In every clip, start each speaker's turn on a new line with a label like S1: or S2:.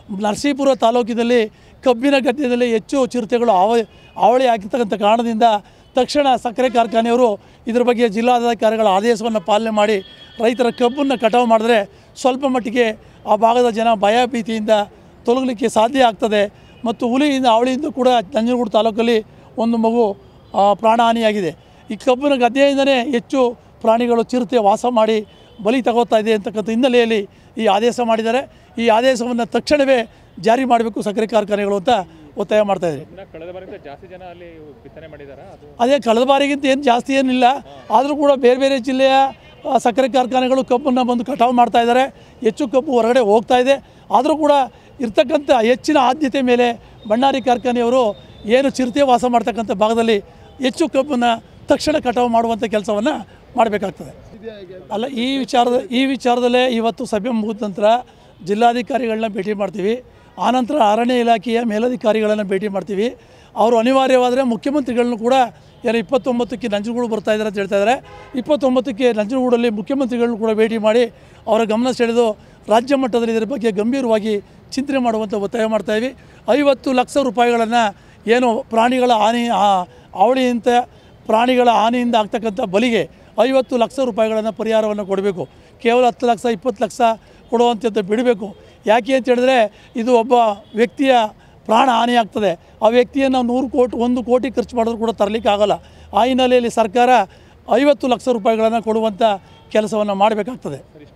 S1: ನರಸೀಪುರ ತಾಲೂಕಿನಲ್ಲಿ ಕಬ್ಬಿನ ಗದ್ದೆಯಲ್ಲಿ ಹೆಚ್ಚು ಚಿರತೆಗಳು ಹಾವಳಿ ಆಗಿರ್ತಕ್ಕಂಥ ಕಾರಣದಿಂದ ತಕ್ಷಣ ಸಕ್ಕರೆ ಕಾರ್ಖಾನೆಯವರು ಇದರ ಬಗ್ಗೆ ಜಿಲ್ಲಾಧಿಕಾರಿಗಳ ಆದೇಶವನ್ನು ಪಾಲನೆ ಮಾಡಿ ರೈತರ ಕಬ್ಬನ್ನು ಕಟಾವು ಮಾಡಿದ್ರೆ ಸ್ವಲ್ಪ ಮಟ್ಟಿಗೆ ಆ ಭಾಗದ ಜನ ಭಯ ಭೀತಿಯಿಂದ ತೊಲಗಲಿಕ್ಕೆ ಸಾಧ್ಯ ಆಗ್ತದೆ. ಮತ್ತು ಹುಲಿಯಿಂದ ಹಾವಳಿಯಿಂದ ಕೂಡ ನಂಜನಗೂಡು ತಾಲೂಕಲ್ಲಿ ಒಂದು ಮಗು ಪ್ರಾಣಹಾನಿಯಾಗಿದೆ. ಈ ಕಬ್ಬಿನ ಗದ್ದೆಯಿಂದಲೇ ಹೆಚ್ಚು ಪ್ರಾಣಿಗಳು ಚಿರತೆ ವಾಸ ಮಾಡಿ ಬಲಿ ತಗೋತಾ ಇದೆ ಅಂತಕ್ಕಂಥ ಹಿನ್ನೆಲೆಯಲ್ಲಿ ಈ ಆದೇಶ ಮಾಡಿದ್ದಾರೆ. ಈ ಆದೇಶವನ್ನು ತಕ್ಷಣವೇ ಜಾರಿ ಮಾಡಬೇಕು ಸಕ್ಕರೆ ಕಾರ್ಖಾನೆಗಳು ಅಂತ ಒತ್ತಾಯ ಮಾಡ್ತಾಯಿದ್ದಾರೆ. ಅದೇ ಕಳೆದ ಬಾರಿಗಿಂತ ಏನು ಜಾಸ್ತಿ ಏನಿಲ್ಲ, ಆದರೂ ಕೂಡ ಬೇರೆ ಬೇರೆ ಜಿಲ್ಲೆಯ ಸಕ್ಕರೆ ಕಾರ್ಖಾನೆಗಳು ಕಬ್ಬನ್ನು ಬಂದು ಕಟಾವು ಮಾಡ್ತಾಯಿದ್ದಾರೆ. ಹೆಚ್ಚು ಕಬ್ಬು ಹೊರಗಡೆ ಹೋಗ್ತಾ ಇದೆ. ಆದರೂ ಕೂಡ ಇರ್ತಕ್ಕಂಥ ಹೆಚ್ಚಿನ ಆದ್ಯತೆ ಮೇಲೆ ಬಳ್ಳಾರಿ ಕಾರ್ಖಾನೆಯವರು ಏನು ಚಿರತೆ ವಾಸ ಮಾಡ್ತಕ್ಕಂಥ ಭಾಗದಲ್ಲಿ ಹೆಚ್ಚು ಕಬ್ಬನ್ನು ತಕ್ಷಣ ಕಟಾವು ಮಾಡುವಂಥ ಕೆಲಸವನ್ನು ಮಾಡಬೇಕಾಗ್ತದೆ. ಅಲ್ಲ, ಈ ವಿಚಾರದಲ್ಲೇ ಇವತ್ತು ಸಭೆ ಮುಗಿದ ನಂತರ ಜಿಲ್ಲಾಧಿಕಾರಿಗಳನ್ನ ಭೇಟಿ ಮಾಡ್ತೀವಿ. ಆನಂತರ ಅರಣ್ಯ ಇಲಾಖೆಯ ಮೇಲಧಿಕಾರಿಗಳನ್ನು ಭೇಟಿ ಮಾಡ್ತೀವಿ. ಅವರು ಅನಿವಾರ್ಯವಾದರೆ ಮುಖ್ಯಮಂತ್ರಿಗಳನ್ನು ಕೂಡ 29ಕ್ಕೆ ನಂಜನಗೂಡು ಬರ್ತಾ ಇದ್ದಾರೆ ಅಂತ ಹೇಳ್ತಾ ಇದ್ದಾರೆ. 29ಕ್ಕೆ ನಂಜನಗೂಡಲ್ಲಿ ಮುಖ್ಯಮಂತ್ರಿಗಳನ್ನು ಕೂಡ ಭೇಟಿ ಮಾಡಿ ಅವರ ಗಮನ ಸೆಳೆದು ರಾಜ್ಯ ಮಟ್ಟದಲ್ಲಿ ಇದರ ಬಗ್ಗೆ ಗಂಭೀರವಾಗಿ ಚಿಂತನೆ ಮಾಡುವಂಥ ಒತ್ತಾಯ ಮಾಡ್ತಾಯಿದ್ವಿ. 50 ಲಕ್ಷ ರೂಪಾಯಿಗಳನ್ನು ಏನು ಪ್ರಾಣಿಗಳ ಹಾವಳಿಯಿಂದ ಪ್ರಾಣಿಗಳ ಹಾನಿಯಿಂದ ಆಗ್ತಕ್ಕಂಥ ಬಲಿಗೆ 50 ಲಕ್ಷ ರೂಪಾಯಿಗಳನ್ನು ಪರಿಹಾರವನ್ನು ಕೊಡಬೇಕು. ಕೇವಲ 10 ಲಕ್ಷ 20 ಲಕ್ಷ ಕೊಡುವಂಥದ್ದು ಬಿಡಬೇಕು. ಯಾಕೆ ಅಂತ ಹೇಳಿದ್ರೆ ಇದು ಒಬ್ಬ ವ್ಯಕ್ತಿಯ ಪ್ರಾಣ ಹಾನಿಯಾಗ್ತದೆ. ಆ ವ್ಯಕ್ತಿಯನ್ನು 100 ಕೋಟಿ ಖರ್ಚು ಮಾಡಿದ್ರು ಕೂಡ ತರಲಿಕ್ಕೆ ಆಗೋಲ್ಲ. ಆ ಹಿನ್ನೆಲೆಯಲ್ಲಿ ಸರ್ಕಾರ 50 ಲಕ್ಷ ರೂಪಾಯಿಗಳನ್ನು ಕೊಡುವಂಥ ಕೆಲಸವನ್ನು ಮಾಡಬೇಕಾಗ್ತದೆ.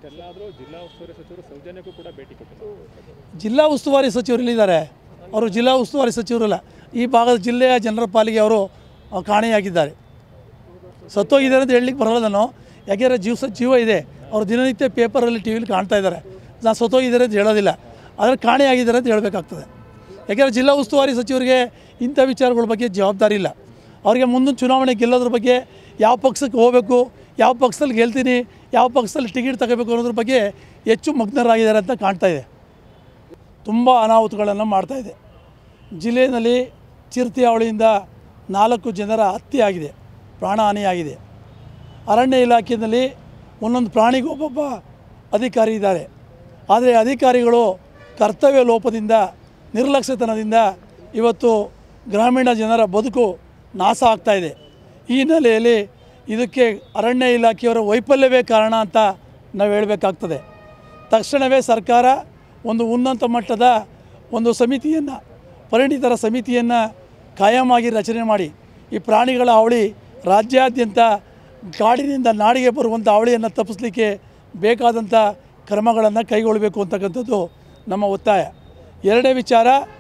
S1: ಜಿಲ್ಲಾ ಉಸ್ತುವಾರಿ ಸಚಿವರು ಇಲ್ಲಿದ್ದಾರೆ. ಅವರು ಜಿಲ್ಲಾ ಉಸ್ತುವಾರಿ ಸಚಿವರಲ್ಲ, ಈ ಭಾಗದ ಜಿಲ್ಲೆಯ ಜನರ ಪಾಲಿಗೆ ಅವರು ಕಾಣೆಯಾಗಿದ್ದಾರೆ. ಸತ್ತೋಗಿದ್ದಾರೆ ಅಂತ ಹೇಳಲಿಕ್ಕೆ ಬರಲ್ಲ ನಾನು, ಯಾಕೆಂದರೆ ಜೀವ ಇದೆ. ಅವರು ದಿನನಿತ್ಯ ಪೇಪರಲ್ಲಿ ಟಿ ವಿಲಿ ಕಾಣ್ತಾ ಇದ್ದಾರೆ. ನಾನು ಸತ್ತೋಗಿದ್ದಾರೆ ಅಂತ ಹೇಳೋದಿಲ್ಲ, ಆದರೆ ಕಾಣೆಯಾಗಿದ್ದಾರೆ ಅಂತ ಹೇಳಬೇಕಾಗ್ತದೆ. ಯಾಕೆಂದರೆ ಜಿಲ್ಲಾ ಉಸ್ತುವಾರಿ ಸಚಿವರಿಗೆ ಇಂಥ ವಿಚಾರಗಳ ಬಗ್ಗೆ ಜವಾಬ್ದಾರಿ ಇಲ್ಲ. ಅವರಿಗೆ ಮುಂದಿನ ಚುನಾವಣೆ ಗೆಲ್ಲೋದ್ರ ಬಗ್ಗೆ, ಯಾವ ಪಕ್ಷಕ್ಕೆ ಹೋಗಬೇಕು, ಯಾವ ಪಕ್ಷದಲ್ಲಿ ಗೆಲ್ತೀನಿ, ಯಾವ ಪಕ್ಷದಲ್ಲಿ ಟಿಕೆಟ್ ತಗೋಬೇಕು ಅನ್ನೋದ್ರ ಬಗ್ಗೆ ಹೆಚ್ಚು ಮಗ್ನರಾಗಿದ್ದಾರೆ ಅಂತ ಕಾಣ್ತಾ ಇದೆ. ತುಂಬ ಅನಾಹುತಗಳನ್ನು ಮಾಡ್ತಾಯಿದೆ. ಜಿಲ್ಲೆಯಲ್ಲಿ ಚಿರತೆ ಹಾವಳಿಯಿಂದ 4 ಜನರ ಹತ್ಯೆ ಆಗಿದೆ, ಪ್ರಾಣಹಾನಿಯಾಗಿದೆ. ಅರಣ್ಯ ಇಲಾಖೆಯಲ್ಲಿ ಒಂದೊಂದು ಪ್ರಾಣಿಗೂ ಒಬ್ಬೊಬ್ಬ ಅಧಿಕಾರಿ ಇದ್ದಾರೆ. ಆದರೆ ಅಧಿಕಾರಿಗಳು ಕರ್ತವ್ಯ ಲೋಪದಿಂದ, ನಿರ್ಲಕ್ಷ್ಯತನದಿಂದ ಇವತ್ತು ಗ್ರಾಮೀಣ ಜನರ ಬದುಕು ನಾಶ ಆಗ್ತಾಯಿದೆ. ಈ ಹಿನ್ನೆಲೆಯಲ್ಲಿ ಇದಕ್ಕೆ ಅರಣ್ಯ ಇಲಾಖೆಯವರ ವೈಫಲ್ಯವೇ ಕಾರಣ ಅಂತ ನಾವು ಹೇಳಬೇಕಾಗ್ತದೆ. ತಕ್ಷಣವೇ ಸರ್ಕಾರ ಒಂದು ಉನ್ನತ ಮಟ್ಟದ ಒಂದು ಸಮಿತಿಯನ್ನು, ಪರಿಣಿತರ ಸಮಿತಿಯನ್ನು ಕಾಯಮಾಗಿ ರಚನೆ ಮಾಡಿ ಈ ಪ್ರಾಣಿಗಳ ಹಾವಳಿ ರಾಜ್ಯಾದ್ಯಂತ ಕಾಡಿನಿಂದ ನಾಡಿಗೆ ಬರುವಂಥ ಹಾವಳಿಯನ್ನು ತಪ್ಪಿಸಲಿಕ್ಕೆ ಬೇಕಾದಂಥ ಕ್ರಮಗಳನ್ನು ಕೈಗೊಳ್ಳಬೇಕು ಅಂತಕ್ಕಂಥದ್ದು ನಮ್ಮ ಒತ್ತಾಯ. ಎರಡನೇ ವಿಚಾರ,